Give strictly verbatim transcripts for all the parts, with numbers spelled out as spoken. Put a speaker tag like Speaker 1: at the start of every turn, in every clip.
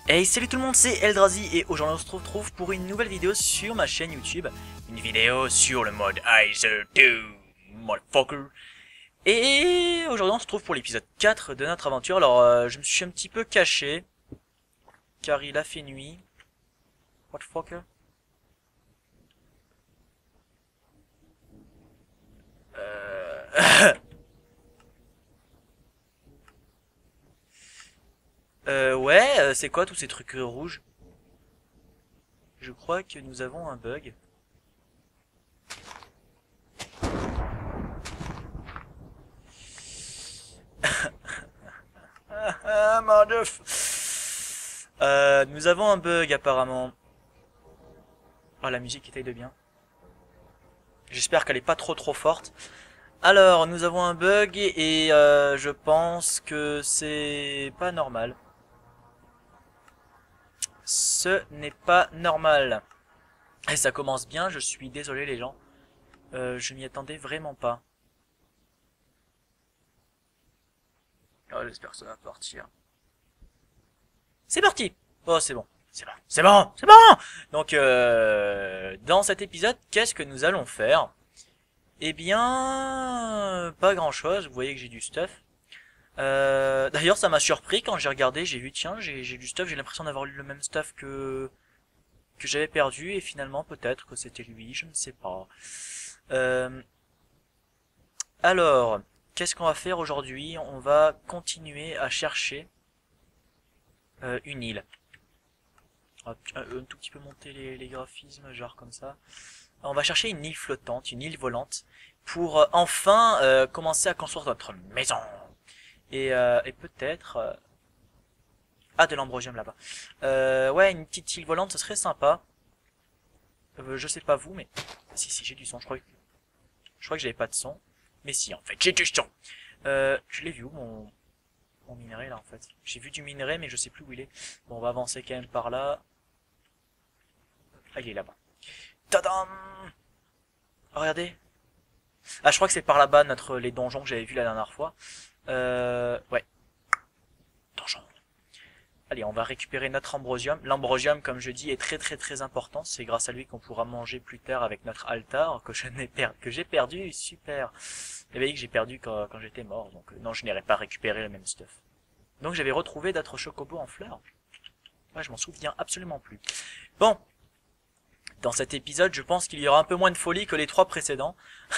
Speaker 1: Hey, salut tout le monde, c'est Eldrazi et aujourd'hui on se retrouve pour une nouvelle vidéo sur ma chaîne YouTube. Une vidéo sur le mode Ice deux, motherfucker. Et aujourd'hui on se retrouve pour l'épisode quatre de notre aventure. Alors euh, je me suis un petit peu caché, car il a fait nuit. What the fucker? Euh... euh, ouais, euh, c'est quoi tous ces trucs euh, rouges? Je crois que nous avons un bug. Ah, motherf... Euh, nous avons un bug apparemment. Ah, la musique essaye de bien. J'espère qu'elle est pas trop trop forte. Alors, nous avons un bug et euh, je pense que c'est pas normal. Ce n'est pas normal. Et ça commence bien, je suis désolé les gens. Euh, je m'y attendais vraiment pas. Oh, j'espère que ça va partir. C'est parti! Oh, c'est bon. C'est bon. C'est bon! C'est bon! Donc, euh, dans cet épisode, qu'est-ce que nous allons faire? Eh bien, pas grand chose, vous voyez que j'ai du stuff. Euh, D'ailleurs, ça m'a surpris quand j'ai regardé, j'ai vu, tiens, j'ai du stuff, j'ai l'impression d'avoir eu le même stuff que que j'avais perdu, et finalement, peut-être que c'était lui, je ne sais pas. Euh, alors, qu'est-ce qu'on va faire aujourd'hui? On va continuer à chercher euh, une île. On va un, un tout petit peu monter les, les graphismes, genre comme ça. On va chercher une île flottante, une île volante, pour euh, enfin euh, commencer à construire notre maison. Et, euh, et peut-être... Euh... Ah, de l'ambrosium là-bas. Euh, ouais, une petite île volante, ce serait sympa. Euh, je sais pas vous, mais... Si, si, j'ai du son, je crois que... Je crois que j'avais pas de son. Mais si, en fait, j'ai du son. Euh, je l'ai vu où, mon... mon minerai, là, en fait? J'ai vu du minerai, mais je sais plus où il est. Bon, on va avancer quand même par là. Ah, il est là-bas. Tadam! Oh, regardez. Ah, je crois que c'est par là-bas, notre les donjons que j'avais vu la dernière fois. Euh... Ouais. Donjon. Allez, on va récupérer notre ambrosium. L'ambrosium, comme je dis, est très très très important. C'est grâce à lui qu'on pourra manger plus tard avec notre altar que je n'ai per... que j'ai perdu. Super. Vous avez dit que j'ai perdu quand, quand j'étais mort, donc euh, non, je n'irai pas récupérer le même stuff. Donc j'avais retrouvé d'autres chocobos en fleurs. Ouais, je m'en souviens absolument plus. Bon. Dans cet épisode, je pense qu'il y aura un peu moins de folie que les trois précédents.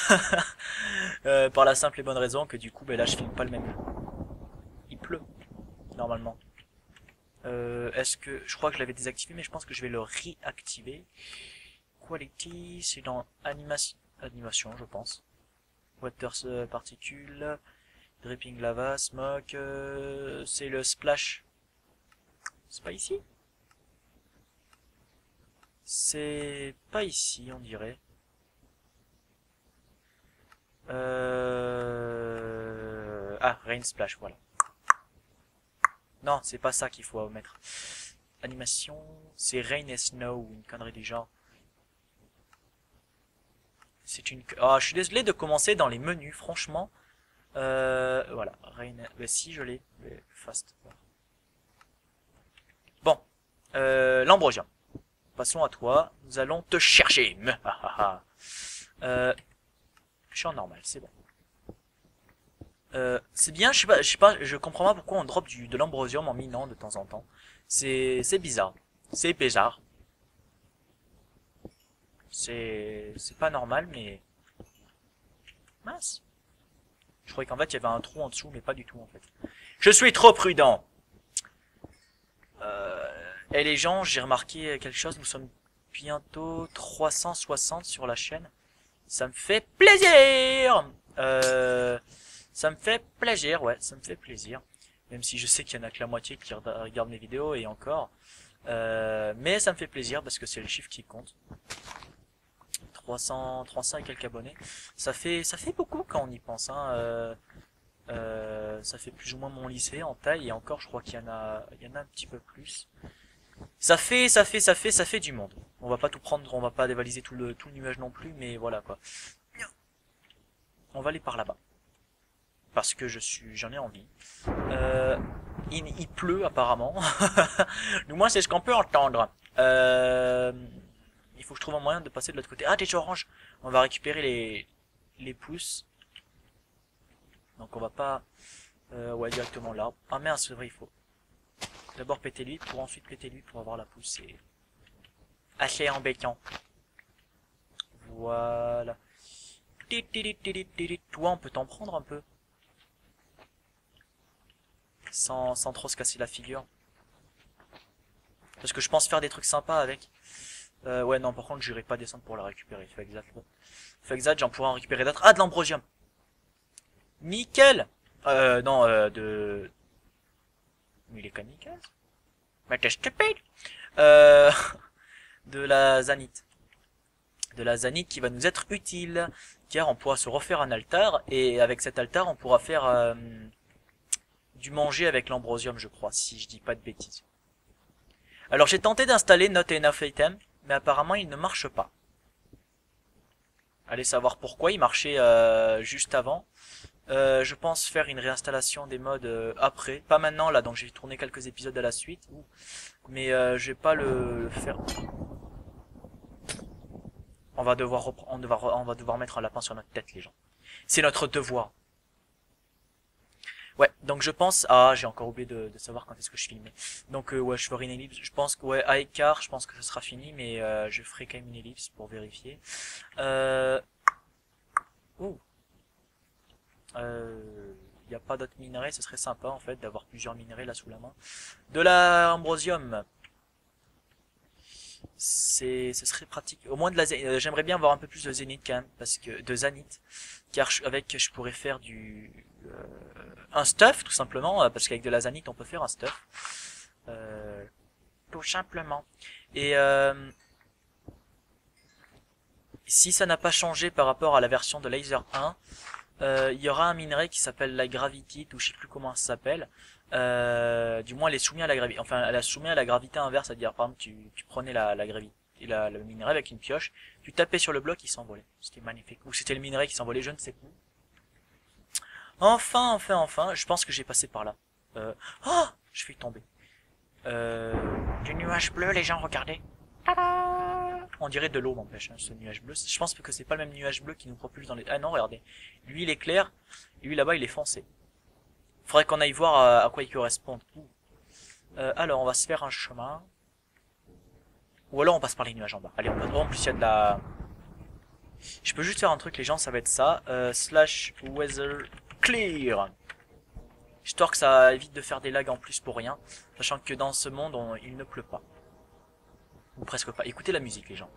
Speaker 1: euh, par la simple et bonne raison que du coup, ben là, je filme pas le même. Il pleut, normalement. Euh, Est-ce que... Je crois que je l'avais désactivé, mais je pense que je vais le réactiver. Quality, c'est dans animation, animation, je pense. Water euh, particules, dripping lava, smoke, euh, c'est le splash. C'est pas ici? C'est pas ici, on dirait. Euh... Ah, rain splash, voilà. Non, c'est pas ça qu'il faut mettre. Animation, c'est rain et snow, une connerie du genre. C'est une... Ah, je suis désolé de commencer dans les menus, franchement. Euh... Voilà, rain... Bah, si, je l'ai. Fast. Bon. Euh... L'ambrosium. Passons à toi. Nous allons te chercher. euh... Je suis en normal, c'est bon. Euh, c'est bien, je sais pas, je sais pas, je comprends pas pourquoi on drop du, de l'ambrosium en minant de temps en temps. C'est, c'est bizarre. C'est bizarre. C'est, c'est pas normal, mais... Mince. Je croyais qu'en fait il y avait un trou en dessous, mais pas du tout en fait. Je suis trop prudent. Euh, et les gens, j'ai remarqué quelque chose, nous sommes bientôt trois cent soixante sur la chaîne. Ça me fait plaisir. Euh... Ça me fait plaisir, ouais, ça me fait plaisir. Même si je sais qu'il y en a que la moitié qui regardent mes vidéos et encore. Euh, mais ça me fait plaisir parce que c'est le chiffre qui compte. trois cents, trois cents et quelques abonnés. Ça fait, ça fait beaucoup quand on y pense. Hein. Euh, euh, ça fait plus ou moins mon lycée en taille et encore, je crois qu'il y en a, il y en a un petit peu plus. Ça fait, ça fait, ça fait, ça fait du monde. On va pas tout prendre, on va pas dévaliser tout le, tout le nuage non plus, mais voilà quoi. On va aller par là-bas. Parce que je suis, j'en ai envie. Euh, Il, il pleut apparemment. Du moins c'est ce qu'on peut entendre. Euh, il faut que je trouve un moyen de passer de l'autre côté. Ah, des oranges. On va récupérer les, les pousses. Donc on va pas... Euh, ouais, directement là. Ah merde, c'est vrai, il faut d'abord péter lui pour ensuite péter lui pour avoir la pousse. C'est assez embêtant. Voilà. Toi, on peut t'en prendre un peu. Sans, sans trop se casser la figure. Parce que je pense faire des trucs sympas avec. Euh, ouais, non, par contre, j'irai pas descendre pour la récupérer. Fait exact. Fait exact, j'en pourrais en récupérer d'autres. Ah, de l'ambrosium. Nickel. Euh, non, euh, de... Mais il est kamikaze. Mais t'es stupide. Euh... De la zanite. De la zanite qui va nous être utile. Car on pourra se refaire un altar. Et avec cet altar, on pourra faire... Euh, du manger avec l'ambrosium, je crois, si je dis pas de bêtises. Alors j'ai tenté d'installer Not Enough Item, mais apparemment il ne marche pas. Allez savoir pourquoi, il marchait euh, juste avant. Euh, je pense faire une réinstallation des mods euh, après, pas maintenant là, donc j'ai tourné quelques épisodes à la suite. Mais euh, je vais pas le, le faire. On va devoir on, devoir, on va devoir mettre un lapin sur notre tête, les gens. C'est notre devoir. Ouais, donc je pense... Ah, j'ai encore oublié de, de savoir quand est-ce que je filmais. Donc euh, ouais, je ferai une ellipse. Je pense que, ouais, à écart, je pense que ce sera fini, mais euh, je ferai quand même une ellipse pour vérifier. Euh... Ouh. Euh... Il n'y a pas d'autres minerais, ce serait sympa en fait d'avoir plusieurs minerais là sous la main. De l'ambrosium. C'est, ce serait pratique. Au moins de la, euh, j'aimerais bien avoir un peu plus de zénith quand même, parce que de zanite, car je, avec je pourrais faire du euh, un stuff tout simplement, euh, parce qu'avec de la zanite on peut faire un stuff, euh, tout simplement. Et euh, si ça n'a pas changé par rapport à la version de Laser un, euh, il y aura un minerai qui s'appelle la gravitite ou je sais plus comment ça s'appelle. Euh, du moins elle est soumise à la gravité, enfin elle est soumise à la gravité inverse, c'est-à-dire par exemple tu, tu prenais la, la gravité, la, le minerai avec une pioche, tu tapais sur le bloc, il s'envolait. C'était magnifique. Ou c'était le minerai qui s'envolait, je ne sais plus. Enfin, enfin, enfin, je pense que j'ai passé par là. Euh... Oh, je vais tomber. Euh... Du nuage bleu, les gens, regardez. Tada, on dirait de l'eau, m'empêche, hein, ce nuage bleu. Je pense que c'est pas le même nuage bleu qui nous propulse dans les... Ah non, regardez. Lui, il est clair. Lui, là-bas, il est foncé. Faudrait qu'on aille voir à, à quoi il correspond. Euh, alors, on va se faire un chemin. Ou alors, on passe par les nuages en bas. Allez, on passe. Oh, en plus, il y a de la... Je peux juste faire un truc, les gens, ça va être ça. Euh, slash weather clear. Histoire que ça évite de faire des lags en plus pour rien. Sachant que dans ce monde, on, il ne pleut pas. Ou presque pas. Écoutez la musique, les gens.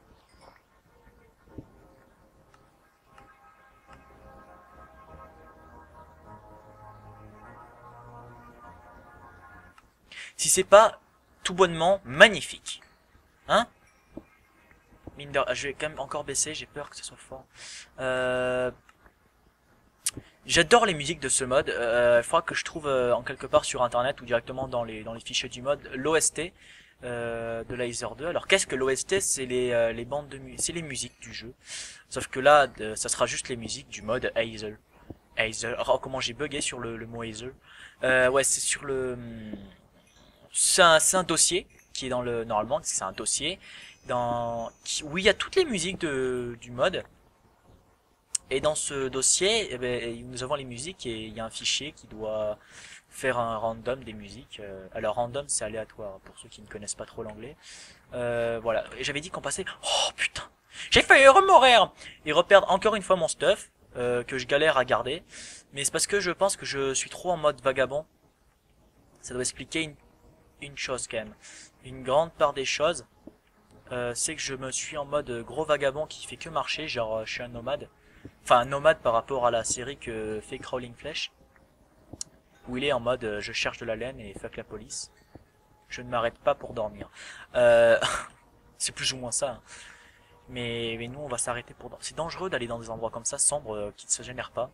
Speaker 1: Si c'est pas tout bonnement magnifique. Hein? Mine de... Je vais quand même encore baisser, j'ai peur que ce soit fort. Euh... J'adore les musiques de ce mode. Il euh, faudra que je trouve euh, en quelque part sur internet ou directement dans les, dans les fichiers du mode l'O S T euh, de Laser deux. Alors qu'est-ce que l'O S T? C'est les, euh, les bandes de musique, c'est les musiques du jeu. Sauf que là, de, ça sera juste les musiques du mode Hazel. Hazel. Oh, comment j'ai bugué sur le, le mot Hazel. Euh, ouais, c'est sur le... C'est un, c'est un dossier qui est dans le... Normalement, c'est un dossier dans qui, où il y a toutes les musiques de, du mode. Et dans ce dossier, eh ben, nous avons les musiques et il y a un fichier qui doit faire un random des musiques. Alors random, c'est aléatoire pour ceux qui ne connaissent pas trop l'anglais. Euh, voilà. Et j'avais dit qu'on passait... Oh putain, j'ai failli remourir et reperdre encore une fois mon stuff euh, que je galère à garder. Mais c'est parce que je pense que je suis trop en mode vagabond. Ça doit expliquer une, une chose quand même. Une grande part des choses, euh, c'est que je me suis en mode gros vagabond qui fait que marcher. Genre, je suis un nomade. Enfin, un nomade par rapport à la série que fait Crawling Flesh, où il est en mode euh, je cherche de la laine et fuck la police. Je ne m'arrête pas pour dormir. Euh... c'est plus ou moins ça. Hein. Mais, mais nous, on va s'arrêter pour dormir. C'est dangereux d'aller dans des endroits comme ça, sombres, euh, qui ne se génèrent pas.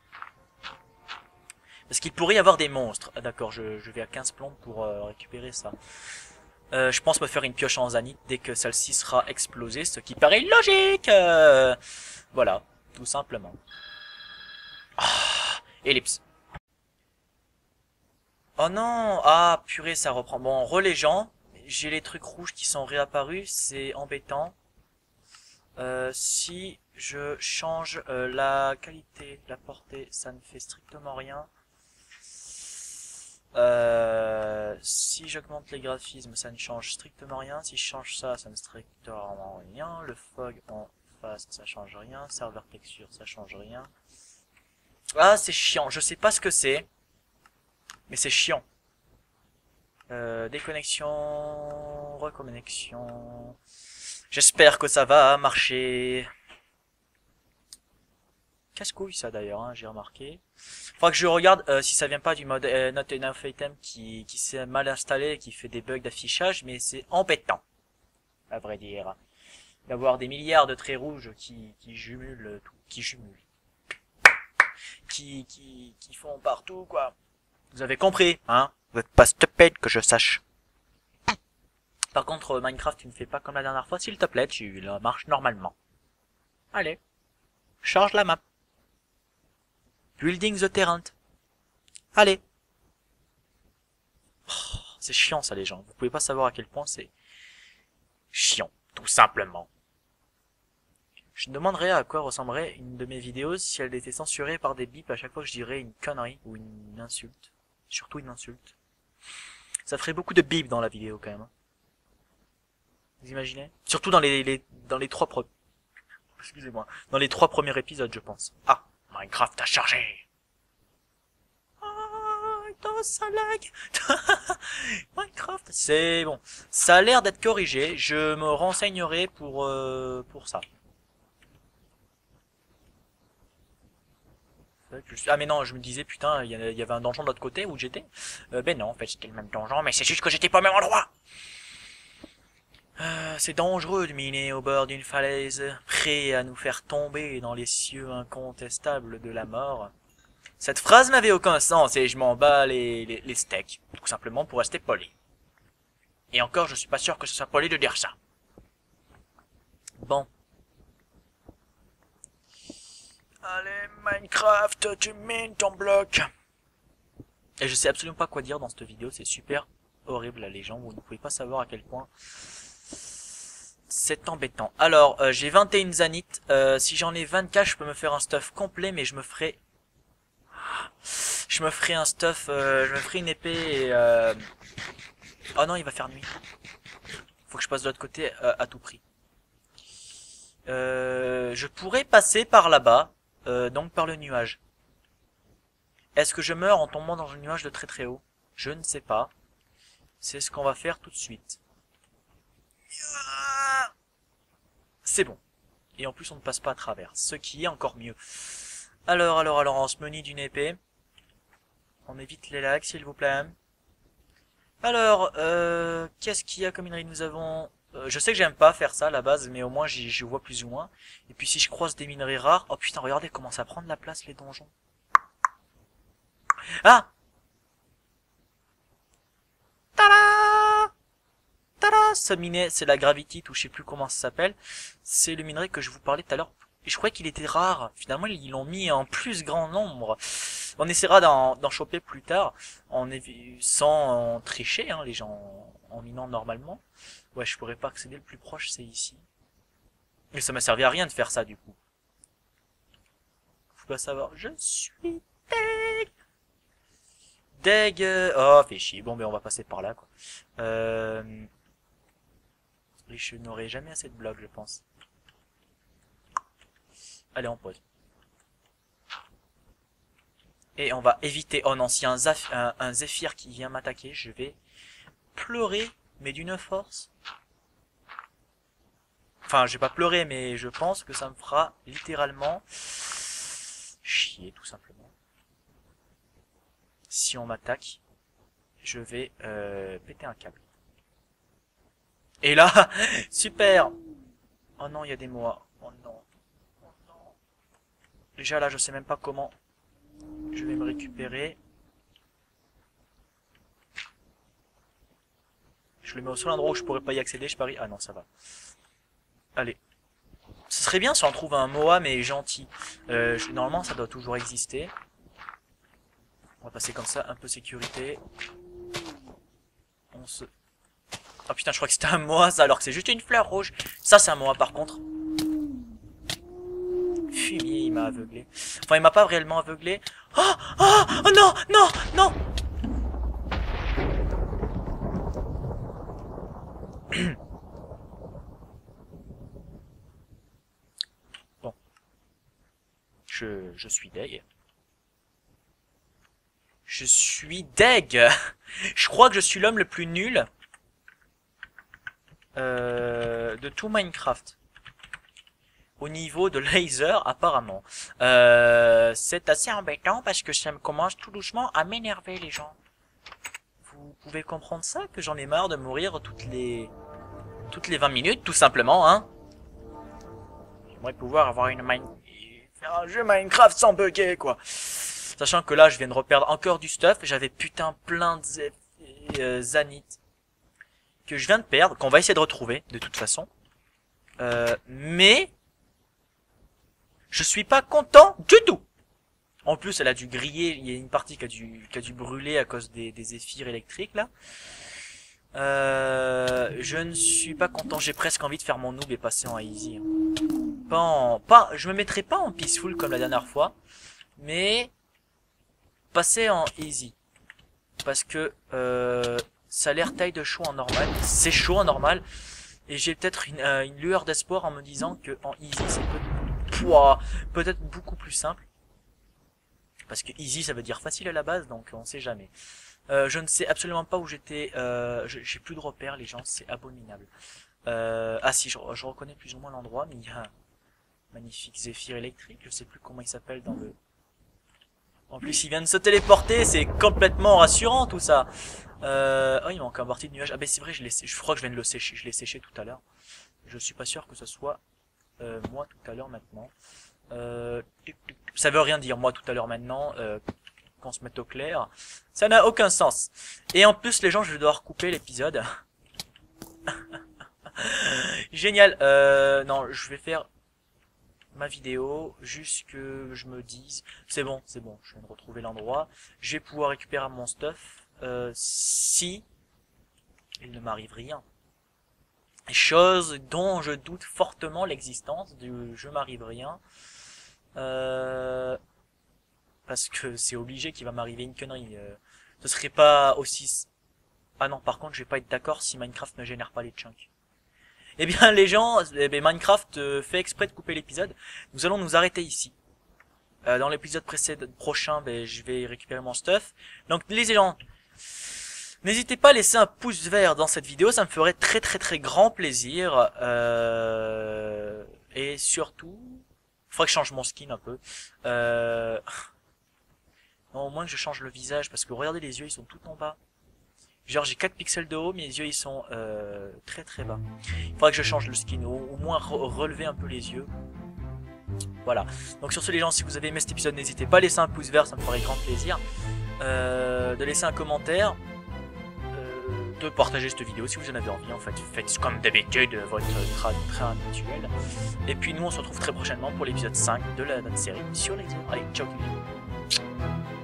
Speaker 1: Parce qu'il pourrait y avoir des monstres. Ah d'accord, je, je vais à quinze plombes pour euh, récupérer ça. Euh, je pense me faire une pioche en zanite dès que celle-ci sera explosée, ce qui paraît logique. Euh... Voilà. Tout simplement. Ah, ellipse. Oh non! Ah, purée, ça reprend. Bon, relais gens. J'ai les trucs rouges qui sont réapparus. C'est embêtant. Euh, si je change euh, la qualité, la portée, ça ne fait strictement rien. Euh, si j'augmente les graphismes, ça ne change strictement rien. Si je change ça, ça ne strictement rien. Le fog en face, ça change rien. Serveur texture, ça change rien. Ah, c'est chiant. Je sais pas ce que c'est, mais c'est chiant. Euh, déconnexion, reconnexion. J'espère que ça va marcher. Casse-couille ça d'ailleurs, hein, j'ai remarqué. Faudra que je regarde euh, si ça vient pas du mode euh, not enough item qui, qui s'est mal installé et qui fait des bugs d'affichage, mais c'est embêtant, à vrai dire, d'avoir des milliards de traits rouges qui, qui jumulent tout, qui jumulent, qui, qui, qui font partout, quoi. Vous avez compris, hein? Vous êtes pas stupide que je sache. Par contre, Minecraft, tu ne fais pas comme la dernière fois, s'il te plaît, tu la marches normalement. Allez, charge la map. Building the terrain. Allez. Oh, c'est chiant ça les gens. Vous pouvez pas savoir à quel point c'est chiant, tout simplement. Je me demanderais à quoi ressemblerait une de mes vidéos si elle était censurée par des bips à chaque fois que je dirais une connerie ou une insulte. Surtout une insulte. Ça ferait beaucoup de bips dans la vidéo quand même. Vous imaginez? Surtout dans les, les dans les trois pro... Excusez-moi. Dans les trois premiers épisodes, je pense. Ah, Minecraft a chargé. Ah, ça lag. Minecraft, c'est bon. Ça a l'air d'être corrigé. Je me renseignerai pour euh, pour ça. Ah mais non, je me disais putain, il y avait un donjon de l'autre côté où j'étais. Euh, ben non, en fait c'était le même donjon, mais c'est juste que j'étais pas au même endroit. Euh, c'est dangereux de miner au bord d'une falaise, prêt à nous faire tomber dans les cieux incontestables de la mort. Cette phrase n'avait aucun sens et je m'en bats les, les, les steaks, tout simplement pour rester poli. Et encore, je suis pas sûr que ce soit poli de dire ça. Bon. Allez, Minecraft, tu mines ton bloc. Et je sais absolument pas quoi dire dans cette vidéo, c'est super horrible, les gens, vous ne pouvez pas savoir à quel point c'est embêtant. Alors, euh, j'ai vingt et une zanites, euh, si j'en ai vingt-quatre, je peux me faire un stuff complet, mais je me ferai... Je me ferai un stuff, euh, je me ferai une épée et... Euh... Oh non, il va faire nuit. Faut que je passe de l'autre côté euh, à tout prix. Euh, je pourrais passer par là-bas, euh, donc par le nuage. Est-ce que je meurs en tombant dans un nuage de très très haut? Je ne sais pas. C'est ce qu'on va faire tout de suite. C'est bon. Et en plus on ne passe pas à travers, ce qui est encore mieux. Alors, alors, alors, on se munit d'une épée. On évite les lags, s'il vous plaît. Alors, euh, qu'est-ce qu'il y a comme minerai? Nous avons... Euh, je sais que j'aime pas faire ça à la base, mais au moins j'y vois plus ou moins. Et puis si je croise des minerais rares... Oh putain, regardez comment ça prend de la place les donjons. Ah! Tada! Tada! Ce minerai, c'est la gravitite ou je sais plus comment ça s'appelle. C'est le minerai que je vous parlais tout à l'heure. Et je croyais qu'il était rare. Finalement, ils l'ont mis en plus grand nombre. On essaiera d'en choper plus tard, en sans en tricher, hein, les gens en, en minant normalement. Ouais, je pourrais pas accéder, le plus proche, c'est ici. Mais ça m'a servi à rien de faire ça, du coup. Faut pas savoir, je suis deg. Deg. Oh, fait chier. Bon, ben on va passer par là, quoi. Euh... Et je n'aurai jamais assez de blocs, je pense. Allez, on pause. Et on va éviter... Oh non, s'il y a un, Zaf... un, un Zéphyr qui vient m'attaquer, je vais pleurer, mais d'une force. Enfin, je vais pas pleurer, mais je pense que ça me fera littéralement chier, tout simplement. Si on m'attaque, je vais euh, péter un câble. Et là, super. Oh non, il y a des mois. Oh non. Oh non. Déjà là, je sais même pas comment je vais me récupérer. Je le mets au seul endroit où je pourrais pas y accéder, je parie. Ah non, ça va. Allez. Ce serait bien si on trouve un Moa, mais gentil. Euh, je, normalement, ça doit toujours exister. On va passer comme ça, un peu sécurité. On se... Oh putain, je crois que c'était un moa ça, alors que c'est juste une fleur rouge. Ça, c'est un moa par contre. Fumier, il m'a aveuglé. Enfin, il m'a pas réellement aveuglé. Oh, oh, oh non, non, non. Bon. Je, je suis deg. Je suis deg. Je crois que je suis l'homme le plus nul euh, de tout Minecraft. Au niveau de laser, apparemment. Euh, c'est assez embêtant parce que ça me commence tout doucement à m'énerver, les gens. Vous pouvez comprendre ça, que j'en ai marre de mourir toutes les toutes les vingt minutes, tout simplement, hein. J'aimerais pouvoir avoir une mine... faire un jeu Minecraft sans bugger, quoi. Sachant que là, je viens de reperdre encore du stuff. J'avais putain plein de euh, zanites que je viens de perdre, qu'on va essayer de retrouver, de toute façon. Euh, mais... je suis pas content du tout. En plus, elle a dû griller. Il y a une partie qui a dû, qui a dû brûler à cause des, des zéphyrs électriques, là. Euh, je ne suis pas content. J'ai presque envie de faire mon noob et passer en easy. Pas en, pas, je me mettrai pas en peaceful comme la dernière fois, mais passer en easy. Parce que euh, ça a l'air taille de chaud en normal. C'est chaud en normal. Et j'ai peut-être une, euh, une lueur d'espoir en me disant que en easy, c'est peut peut-être beaucoup plus simple. Parce que easy, ça veut dire facile à la base, donc on sait jamais. Euh, je ne sais absolument pas où j'étais. Euh, j'ai plus de repères, les gens, c'est abominable. Euh, ah si, je, je reconnais plus ou moins l'endroit, mais il y a un magnifique zéphyr électrique. Je sais plus comment il s'appelle dans le... En plus, il vient de se téléporter, c'est complètement rassurant tout ça. Euh, oh, il manque un parti de nuage. Ah ben c'est vrai, je, je crois que je viens de le sécher. Je l'ai séché tout à l'heure. Je suis pas sûr que ce soit euh, moi tout à l'heure maintenant. Euh, ça veut rien dire, moi tout à l'heure maintenant. Euh, qu'on se mette au clair. Ça n'a aucun sens. Et en plus, les gens, je vais devoir couper l'épisode. Génial. Euh, non, je vais faire ma vidéo juste que je me dise c'est bon, c'est bon, je viens de retrouver l'endroit. Je vais pouvoir récupérer mon stuff euh, si il ne m'arrive rien. Chose dont je doute fortement l'existence du je m'arrive rien. Euh... Parce que c'est obligé qu'il va m'arriver une connerie. Euh, ce serait pas aussi... Ah non, par contre, je vais pas être d'accord si Minecraft ne génère pas les chunks. Eh bien, les gens, eh bien, Minecraft euh, fait exprès de couper l'épisode. Nous allons nous arrêter ici. Euh, dans l'épisode précédent, prochain, ben, je vais récupérer mon stuff. Donc, les gens, n'hésitez pas à laisser un pouce vert dans cette vidéo. Ça me ferait très très très grand plaisir. Euh... Et surtout... Il faudrait que je change mon skin un peu. Euh... Non, au moins que je change le visage, parce que regardez les yeux, ils sont tout en bas. Genre j'ai quatre pixels de haut, mais les yeux ils sont euh, très très bas. Il faudrait que je change le skin, au, au moins re relever un peu les yeux. Voilà. Donc sur ce les gens, si vous avez aimé cet épisode, n'hésitez pas à laisser un pouce vert, ça me ferait grand plaisir. Euh, de laisser un commentaire. Euh, de partager cette vidéo si vous en avez envie. En fait, faites comme d'habitude votre train habituel. Et puis nous on se retrouve très prochainement pour l'épisode cinq de la, notre série sur les... Allez, ciao.